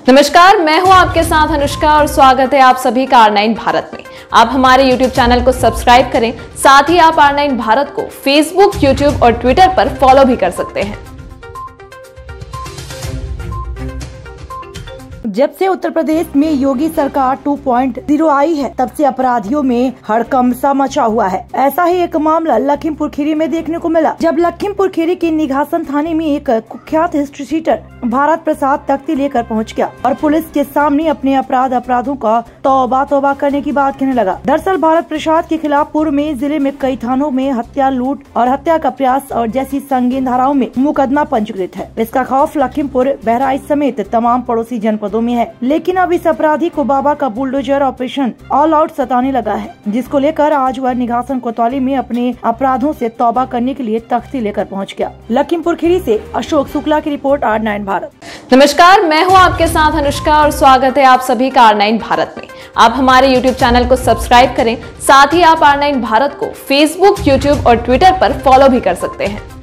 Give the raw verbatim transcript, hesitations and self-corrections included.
नमस्कार, मैं हूं आपके साथ अनुष्का और स्वागत है आप सभी का आर नाइन भारत में। आप हमारे यूट्यूब चैनल को सब्सक्राइब करें, साथ ही आप आर नाइन भारत को फेसबुक, यूट्यूब और ट्विटर पर फॉलो भी कर सकते हैं। जब से उत्तर प्रदेश में योगी सरकार टू पॉइंट ज़ीरो आई है, तब से अपराधियों में हड़कंप सा मचा हुआ है। ऐसा ही एक मामला लखीमपुर खीरी में देखने को मिला, जब लखीमपुर खीरी के निघासन थाने में एक कुख्यात हिस्ट्री शीटर भारत प्रसाद तख्ती लेकर पहुंच गया और पुलिस के सामने अपने अपराध अपराधों का तौबा तौबा करने की बात कहने लगा। दरअसल भारत प्रसाद के खिलाफ पूर्व में जिले में कई थानों में हत्या, लूट और हत्या का प्रयास और जैसी संगीन धाराओं में मुकदमा पंजीकृत है। इसका खौफ लखीमपुर, बहराइच समेत तमाम पड़ोसी जनपदों में है। लेकिन अब इस अपराधी को बाबा का बुलडोजर ऑपरेशन ऑल आउट सताने लगा है, जिसको लेकर आज वह निघासन कोतवाली में अपने अपराधों से तौबा करने के लिए तख्ती लेकर पहुंच गया। लखीमपुर खीरी से अशोक शुक्ला की रिपोर्ट, आर नाइन भारत। नमस्कार, मैं हूं आपके साथ अनुष्का और स्वागत है आप सभी का आर नाइन भारत में। आप हमारे यूट्यूब चैनल को सब्सक्राइब करें, साथ ही आप आर नाइन भारत को फेसबुक, यूट्यूब और ट्विटर पर फॉलो भी कर सकते हैं।